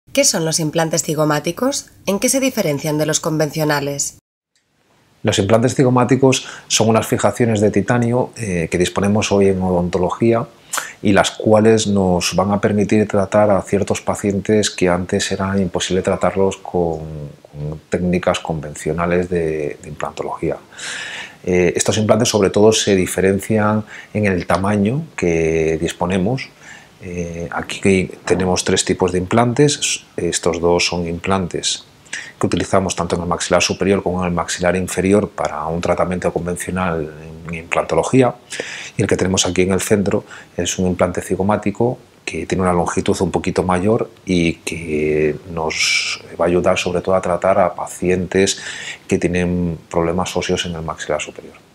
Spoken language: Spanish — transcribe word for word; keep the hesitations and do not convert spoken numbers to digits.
¿Qué son los implantes cigomáticos? ¿En qué se diferencian de los convencionales? Los implantes cigomáticos son unas fijaciones de titanio eh, que disponemos hoy en odontología y las cuales nos van a permitir tratar a ciertos pacientes que antes era imposible tratarlos con, con técnicas convencionales de, de implantología. Eh, estos implantes sobre todo se diferencian en el tamaño que disponemos. Eh, aquí tenemos tres tipos de implantes. Estos dos son implantes que utilizamos tanto en el maxilar superior como en el maxilar inferior para un tratamiento convencional en implantología, y el que tenemos aquí en el centro es un implante cigomático que tiene una longitud un poquito mayor y que nos va a ayudar sobre todo a tratar a pacientes que tienen problemas óseos en el maxilar superior.